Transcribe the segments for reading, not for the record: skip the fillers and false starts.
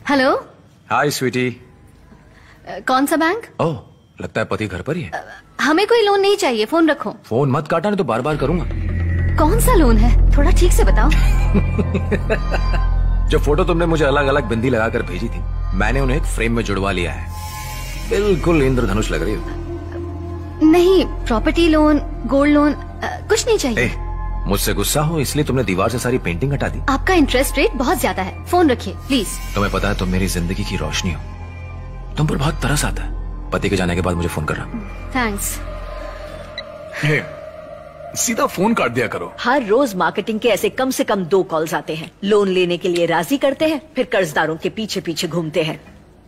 Hello. Hi sweetie. कौन सा bank? ओह, लगता है पति घर पर ही है। हमें कोई लोन नहीं चाहिए, फोन रखो। फोन मत काटा, नहीं तो बार बार करूंगा। कौन सा लोन है, थोड़ा ठीक से बताओ। जो फोटो तुमने मुझे अलग अलग बिंदी लगाकर भेजी थी, मैंने उन्हें एक फ्रेम में जुड़वा लिया है। बिल्कुल इंद्रधनुष लग रही हो। नहीं, प्रॉपर्टी लोन, गोल्ड लोन, कुछ नहीं चाहिए। मुझसे गुस्सा हो इसलिए तुमने दीवार से सारी पेंटिंग हटा दी। आपका इंटरेस्ट रेट बहुत ज्यादा है, फोन रखिए प्लीज। तुम्हें पता है तुम मेरी जिंदगी की रोशनी हो, तुम पर बहुत तरस आता है। पति के जाने के बाद मुझे फोन करना। थैंक्स। सीधा फोन काट दिया करो। हर रोज मार्केटिंग के ऐसे कम से कम 2 कॉल्स आते हैं। लोन लेने के लिए राजी करते हैं, फिर कर्जदारों के पीछे पीछे घूमते हैं।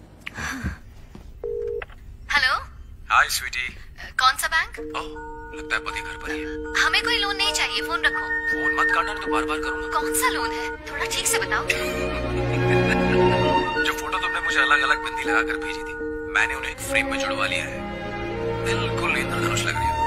हेलो। Hi sweetie. कौन सा बैंक? ओह, लगता है पति घर पर ही है। हमें कोई लोन नहीं चाहिए, फोन रखो। फोन मत काटना, नहीं तो बार बार करूंगा। कौन सा लोन है, थोड़ा ठीक से बताओ। जो फोटो तुमने मुझे अलग अलग बिंदी लगाकर भेजी थी, मैंने उन्हें एक फ्रेम में जुड़वा लिया है। बिल्कुल इंद्रधनुष लग रही है।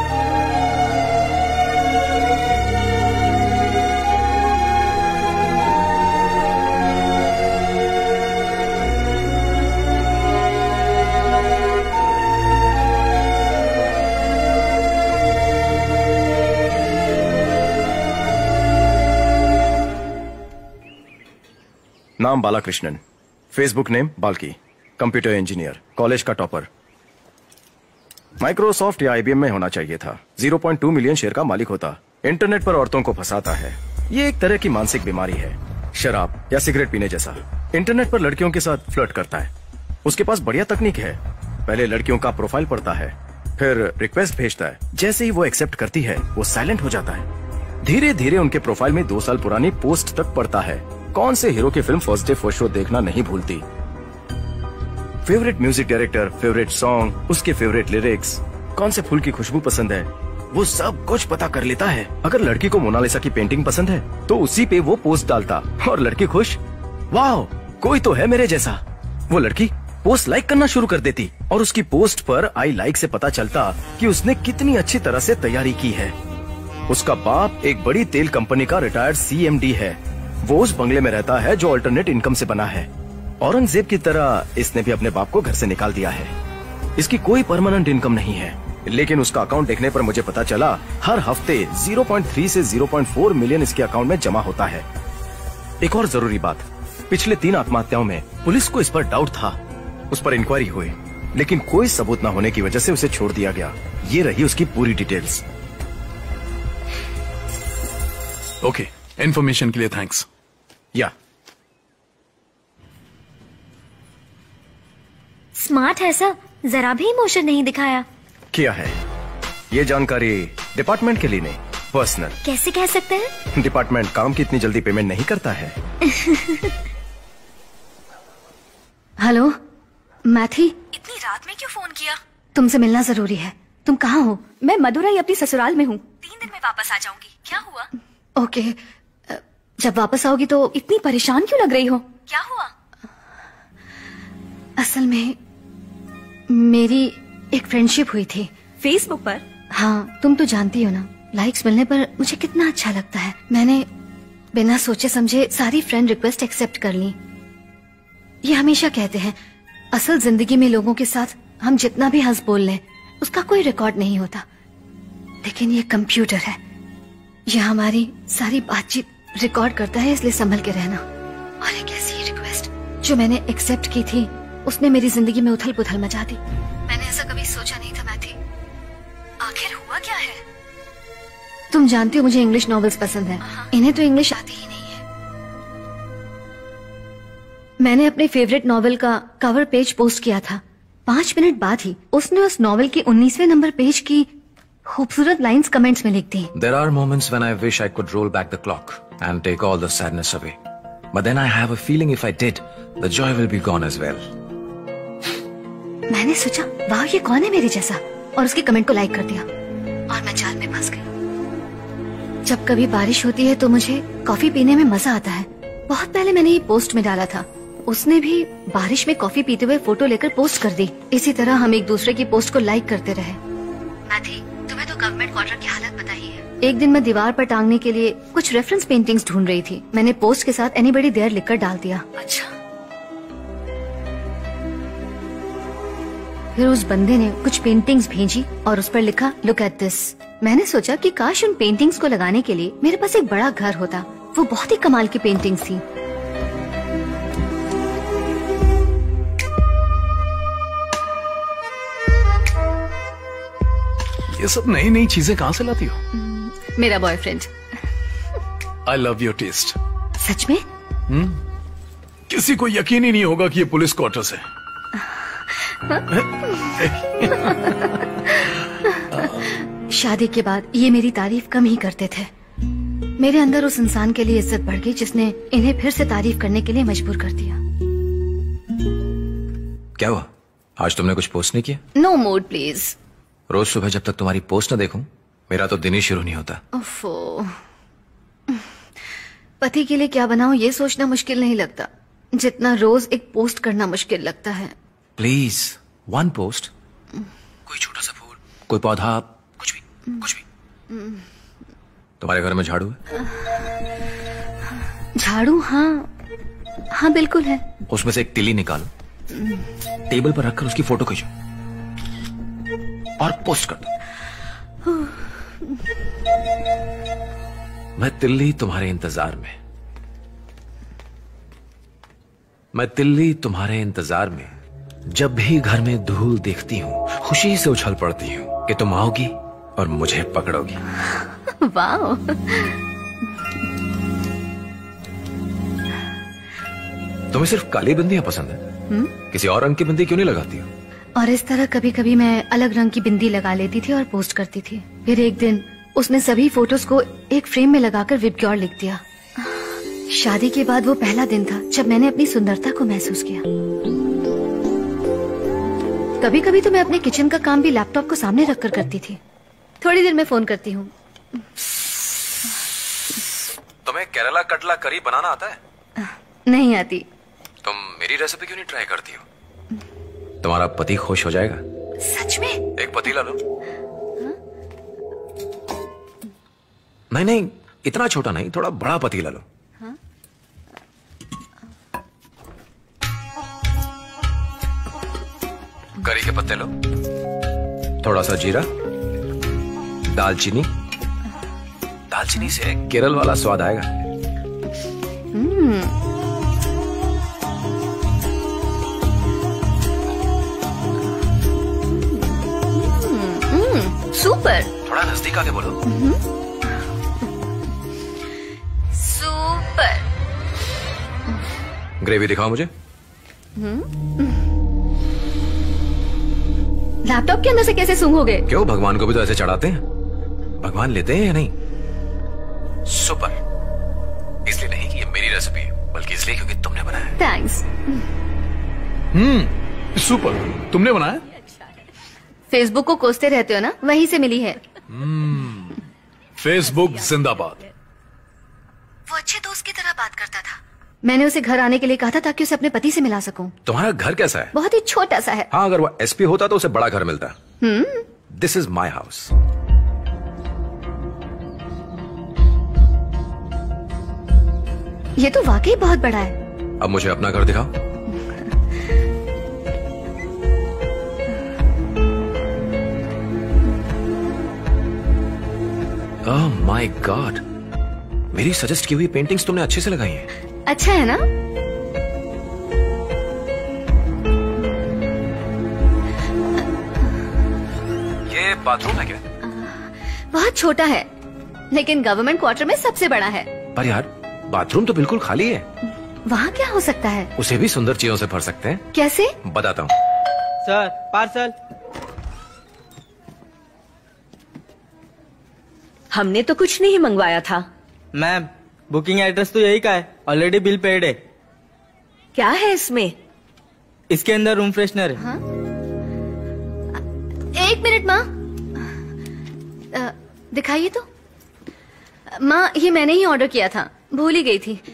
नाम Balakrishnan, Facebook name Balki, computer engineer, college का टॉपर। माइक्रोसॉफ्ट या आईबीएम में होना चाहिए था। 0.2 मिलियन शेयर का मालिक होता। इंटरनेट पर औरतों को फंसाता है। ये एक तरह की मानसिक बीमारी है, शराब या सिगरेट पीने जैसा। इंटरनेट पर लड़कियों के साथ फ्लर्ट करता है। उसके पास बढ़िया तकनीक है। पहले लड़कियों का प्रोफाइल पढ़ता है, फिर रिक्वेस्ट भेजता है। जैसे ही वो एक्सेप्ट करती है, वो साइलेंट हो जाता है। धीरे धीरे उनके प्रोफाइल में 2 साल पुरानी पोस्ट तक पढ़ता है। कौन से हीरो की film first day first show देखना नहीं भूलती। Favourite music director, favourite song, उसके फेवरेट लिरिक्स, कौन से फूल की खुशबू पसंद है, वो सब कुछ पता कर लेता है। अगर लड़की को मोनालिसा की पेंटिंग पसंद है तो उसी पे वो पोस्ट डालता और लड़की खुश, वाह कोई तो है मेरे जैसा। वो लड़की पोस्ट लाइक करना शुरू कर देती और उसकी पोस्ट पर आई लाइक से पता चलता कि उसने कितनी अच्छी तरह से तैयारी की है। उसका बाप एक बड़ी तेल कंपनी का रिटायर्ड CMD है। वो उस बंगले में रहता है जो अल्टरनेट इनकम से बना है। औरंगजेब की तरह इसने भी अपने बाप को घर से निकाल दिया है। इसकी कोई परमानेंट इनकम नहीं है, लेकिन उसका अकाउंट देखने पर मुझे पता चला हर हफ्ते 0.3 से 0.4 मिलियन इसके अकाउंट में जमा होता है। एक और जरूरी बात, पिछले 3 आत्महत्याओं में पुलिस को इस पर डाउट था। उस पर इंक्वायरी हुई, लेकिन कोई सबूत न होने की वजह से उसे छोड़ दिया गया। ये रही उसकी पूरी डिटेल्स। ओके, इन्फॉर्मेशन के लिए थैंक्स। या स्मार्ट है सर, जरा भी इमोशन नहीं दिखाया। किया है। ये जानकारी डिपार्टमेंट के लिए नहीं, पर्सनल। कैसे कह सकते हैं? डिपार्टमेंट काम की इतनी जल्दी पेमेंट नहीं करता है। हेलो, मैं थी। इतनी रात में क्यों फोन किया? तुमसे मिलना जरूरी है। तुम कहाँ हो? मैं मदुरई अपनी ससुराल में हूँ। 3 दिन में वापस आ जाऊंगी। क्या हुआ? ओके, जब वापस आओगी तो इतनी परेशान क्यों लग रही हो? क्या हुआ? असल में मेरी एक फ्रेंडशिप हुई थी फेसबुक पर। हाँ, तुम तो जानती हो ना, लाइक्स मिलने पर मुझे कितना अच्छा लगता है। मैंने बिना सोचे समझे सारी फ्रेंड रिक्वेस्ट एक्सेप्ट कर ली। ये हमेशा कहते हैं असल जिंदगी में लोगों के साथ हम जितना भी हंस बोल लें उसका कोई रिकॉर्ड नहीं होता, लेकिन ये कंप्यूटर है, ये हमारी सारी बातचीत रिकॉर्ड करता है, इसलिए संभल के रहना। और एक ऐसी रिक्वेस्ट जो मैंने एक्सेप्ट की थी, उसने मेरी जिंदगी में उथल पुथल मचा दी। मैंने ऐसा कभी सोचा नहीं था मैथी। आखिर हुआ क्या है? तुम जानती हो मुझे इंग्लिश नॉवेल्स पसंद है। इन्हें तो इंग्लिश आती ही नहीं है। मैंने अपने फेवरेट नॉवेल का कवर पेज पोस्ट किया था। 5 मिनट बाद ही उसने उस नॉवेल के 19वें नंबर पेज की खूबसूरत लाइंस कमेंट्स में लिख दी। There are moments when I wish I could roll back the clock and take all the sadness away. But then I have a feeling if I did, the joy will be gone as well. मैंने सोचा वाह ये कौन है मेरे जैसा, और उसके कमेंट को लाइक कर दिया और मैं जाल में फंस गई। जब कभी बारिश होती है तो मुझे कॉफी पीने में मजा आता है। बहुत पहले मैंने ये पोस्ट में डाला था। उसने भी बारिश में कॉफी पीते हुए फोटो लेकर पोस्ट कर दी। इसी तरह हम एक दूसरे की पोस्ट को लाइक करते रहे। मैथी, तुम्हें तो गवर्नमेंट क्वार्टर की हालत पता ही है। एक दिन मैं दीवार पर टांगने के लिए कुछ रेफरेंस पेंटिंग्स ढूंढ रही थी। मैंने पोस्ट के साथ एनीबडी देयर लिखकर डाल दिया। अच्छा, फिर उस बंदे ने कुछ पेंटिंग्स भेजी और उस पर लिखा लुक एट दिस। मैंने सोचा कि काश उन पेंटिंग्स को लगाने के लिए मेरे पास एक बड़ा घर होता। वो बहुत ही कमाल की पेंटिंग्स थी। ये सब नई नई चीजें कहाँ से लाती हो? मेरा boyfriend. I love your taste. सच में? किसी को यकीन ही नहीं होगा कि ये पुलिस क्वार्टर्स है। शादी के बाद ये मेरी तारीफ कम ही करते थे। मेरे अंदर उस इंसान के लिए इज्जत बढ़ गई जिसने इन्हें फिर से तारीफ करने के लिए मजबूर कर दिया। क्या हुआ? आज तुमने कुछ पोस्ट नहीं किया? No mood please. रोज सुबह जब तक तुम्हारी पोस्ट न देखूं, मेरा तो दिन ही शुरू नहीं होता। ओफो। पति के लिए क्या बनाऊं ये सोचना मुश्किल नहीं लगता जितना रोज एक पोस्ट करना मुश्किल लगता है। Please, one post. कोई छोटा सा फूल, कोई पौधा, कुछ भी, कुछ भी। तुम्हारे घर में झाड़ू है? झाड़ू? हाँ बिल्कुल है। उसमें से एक तिली निकालो, टेबल पर रखकर उसकी फोटो खींचो और पोस्ट कर दो। मैं तिल्ली तुम्हारे इंतजार में, मैं तिल्ली तुम्हारे इंतजार में। जब भी घर में धूल देखती हूँ, खुशी से उछल पड़ती हूँ कि तुम आओगी और मुझे पकड़ोगी। वाह। तुम्हें सिर्फ काली बिंदियां पसंद है? किसी और रंग की बिंदी क्यों नहीं लगाती हो? और इस तरह कभी कभी मैं अलग रंग की बिंदी लगा लेती थी और पोस्ट करती थी। फिर एक दिन उसने सभी फोटोज को एक फ्रेम में लगाकर विबग्योर लिख दिया। शादी के बाद वो पहला दिन था जब मैंने अपनी सुंदरता को महसूस किया। कभी कभी तो मैं अपने किचन का काम भी लैपटॉप को सामने रखकर करती थी। थोड़ी देर में फोन करती हूँ। तुम्हें केरला कटला करी बनाना आता है? नहीं आती। तुम मेरी रेसिपी क्यों नहीं ट्राई करती हो? तुम्हारा पति खुश हो जाएगा। सच में? एक पतीला लो। नहीं नहीं, इतना छोटा नहीं, थोड़ा बड़ा पतीला लो। करी के पत्ते लो, थोड़ा सा जीरा, दालचीनी। दालचीनी से केरल वाला स्वाद आएगा। सुपर। थोड़ा नजदीक आके बोलो। सुपर। ग्रेवी दिखाओ मुझे। लैपटॉप के अंदर से कैसे सूंघोगे? क्यों, भगवान को भी तो ऐसे चढ़ाते हैं। भगवान लेते हैं या नहीं? सुपर। इसलिए नहीं कि ये मेरी रेसिपी है, बल्कि इसलिए क्योंकि तुमने बनाया। थैंक्स। सुपर। तुमने बनाया? फेसबुक को कोसते रहते हो ना, वहीं से मिली है। फेसबुक जिंदाबाद। वो अच्छे दोस्त की तरह बात करता था। मैंने उसे घर आने के लिए कहा था ताकि उसे अपने पति से मिला सकूं। तुम्हारा घर कैसा है? बहुत ही छोटा सा है। हाँ, अगर वो एसपी होता तो उसे बड़ा घर मिलता। This is my house. ये तो वाकई बहुत बड़ा है। अब मुझे अपना घर दिखाओ। ओह माय गॉड, मेरी सजेस्ट की हुई पेंटिंग्स तुमने अच्छे से लगाई हैं। अच्छा है ना? ये बाथरूम है क्या? बहुत छोटा है, लेकिन गवर्नमेंट क्वार्टर में सबसे बड़ा है। पर यार, बाथरूम तो बिल्कुल खाली है। वहाँ क्या हो सकता है? उसे भी सुंदर चीजों से भर सकते हैं। कैसे? बताता हूँ। Sir, parcel. हमने तो कुछ नहीं मंगवाया था। मैम, बुकिंग एड्रेस तो यही का है। ऑलरेडी बिल पेड है। क्या है इसमें? इसके अंदर रूम फ्रेशनर है। हाँ? एक मिनट माँ, दिखाइए तो। माँ, ये मैंने ही ऑर्डर किया था, भूल ही गई थी।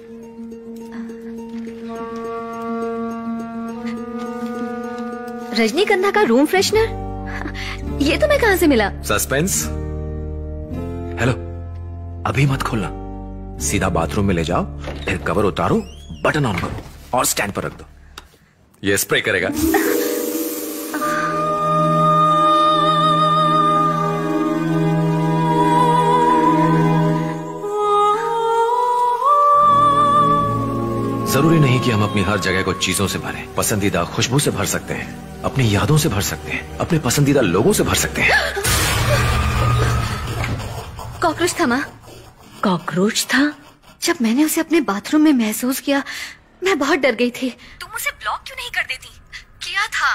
रजनीगंधा का रूम फ्रेशनर? ये तो मैं कहाँ से मिला? सस्पेंस। हेलो, अभी मत खोलना, सीधा बाथरूम में ले जाओ, फिर कवर उतारो, बटन ऑन करो और स्टैंड पर रख दो। ये स्प्रे करेगा। जरूरी नहीं कि हम अपनी हर जगह को चीजों से भरें। पसंदीदा खुशबू से भर सकते हैं, अपनी यादों से भर सकते हैं, अपने पसंदीदा लोगों से भर सकते हैं। कॉकरोच था माँ। कॉकरोच था? जब मैंने उसे अपने बाथरूम में महसूस किया, मैं बहुत डर गई थी। तुम उसे ब्लॉक क्यों नहीं कर देती? किया था।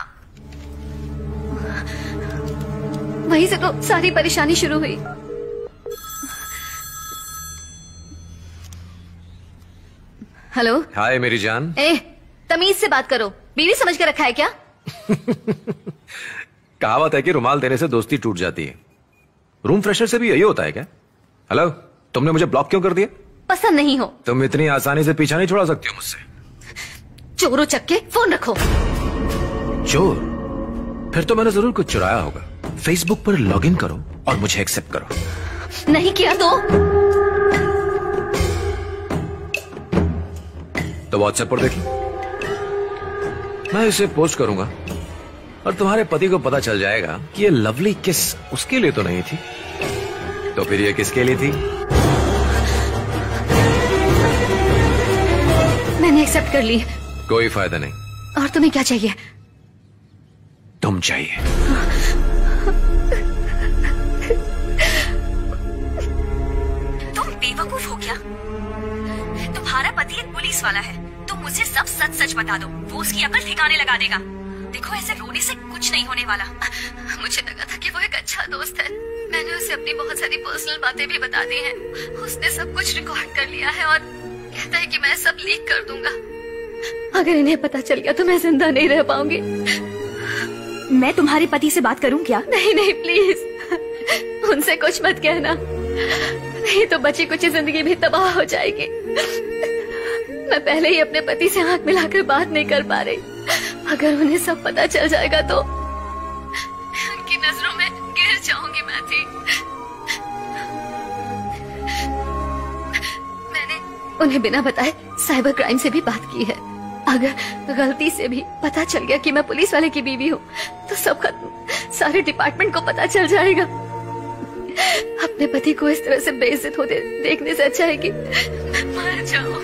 वहीं से तो सारी परेशानी शुरू हुई। हेलो। हाय मेरी जान। तमीज से बात करो, बीवी समझ के रखा है क्या? कहावत है कि रुमाल देने से दोस्ती टूट जाती है। रूम फ्रेशनर से भी यही होता है क्या? हेलो, तुमने मुझे ब्लॉक क्यों कर दिया? पसंद नहीं हो। तुम इतनी आसानी से पीछा नहीं छुड़ा सकती हो मुझसे। चोरों चक्के फोन रखो। चोर? फिर तो मैंने जरूर कुछ चुराया होगा। फेसबुक पर लॉगिन करो और मुझे एक्सेप्ट करो। नहीं किया तो व्हाट्सएप पर देखिए। मैं इसे पोस्ट करूंगा और तुम्हारे पति को पता चल जाएगा कि ये लवली किस उसके लिए तो नहीं थी, तो फिर ये किसके लिए थी? मैंने एक्सेप्ट कर ली। कोई फायदा नहीं। और तुम्हें क्या चाहिए? तुम चाहिए। तुम बेवकूफ हो क्या? तुम्हारा पति एक पुलिस वाला है। तुम मुझे सब सच सच बता दो, वो उसकी अकल ठिकाने लगा देगा। देखो, ऐसे रोने से कुछ नहीं होने वाला। मुझे लगा था कि वो एक अच्छा दोस्त है। मैंने उसे अपनी बहुत सारी पर्सनल बातें भी बता दी हैं। उसने सब कुछ रिकॉर्ड कर लिया है और कहता है कि मैं सब लीक कर दूंगा। अगर इन्हें पता चल गया तो मैं जिंदा नहीं रह पाऊंगी। मैं तुम्हारे पति से बात करूं क्या? नहीं नहीं प्लीज, उनसे कुछ मत कहना, नहीं तो बची कुछ जिंदगी भी तबाह हो जाएगी। मैं पहले ही अपने पति से आंख मिलाकर बात नहीं कर पा रही। अगर उन्हें सब पता चल जाएगा तो उनकी नजरों में गिर जाऊंगी मैं थी। मैंने उन्हें बिना बताए साइबर क्राइम से भी बात की है। अगर गलती से भी पता चल गया कि मैं पुलिस वाले की बीवी हूँ तो सब खत्म। सारे डिपार्टमेंट को पता चल जाएगा। अपने पति को इस तरह से बेइज्जत होते देखने से अच्छा है कि मैं मर जाऊं।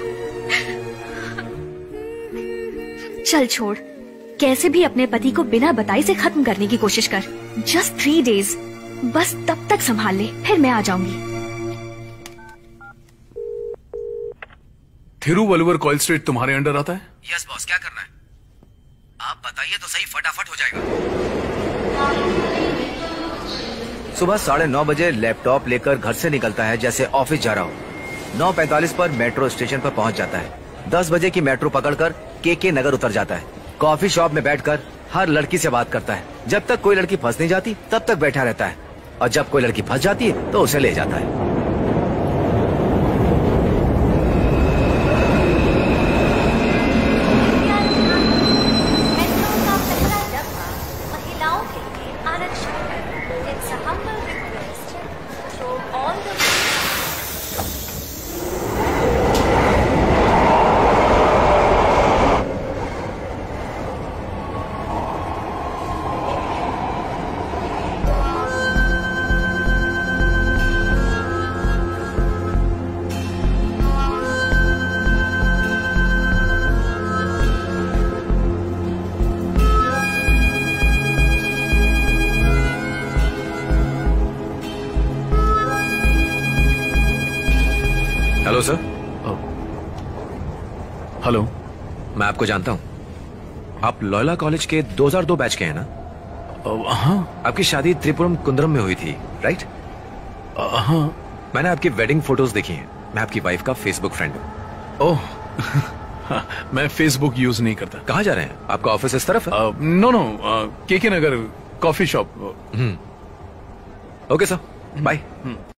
चल छोड़, कैसे भी अपने पति को बिना बताए से खत्म करने की कोशिश कर। जस्ट 3 days, बस तब तक संभाल ले, फिर मैं आ जाऊंगी। थिरुवल्लुवर कॉइल स्ट्रीट तुम्हारे अंडर आता है? यस बॉस, क्या करना है? आप बताइए तो सही, फटाफट हो जाएगा। सुबह 9:30 बजे लैपटॉप लेकर घर से निकलता है जैसे ऑफिस जा रहा हो। 9:45 पर मेट्रो स्टेशन पर पहुंच जाता है। 10 बजे की मेट्रो पकड़कर के नगर उतर जाता है। कॉफी शॉप में बैठकर हर लड़की से बात करता है। जब तक कोई लड़की फंस नहीं जाती तब तक बैठा रहता है, और जब कोई लड़की फंस जाती है तो उसे ले जाता है। Hello sir. हेलो। मैं आपको जानता हूँ, आप लॉयला कॉलेज के 2002 बैच के हैं ना? हाँ। आपकी शादी त्रिपुरम कुंद्रम में हुई थी, राइट? हाँ। मैंने आपकी वेडिंग फोटोज देखी हैं। मैं आपकी वाइफ का फेसबुक फ्रेंड हूँ। ओह। मैं फेसबुक यूज नहीं करता। कहाँ जा रहे हैं? आपका ऑफिस इस तरफ है? No no, K Nagar coffee shop. Okay sir, bye.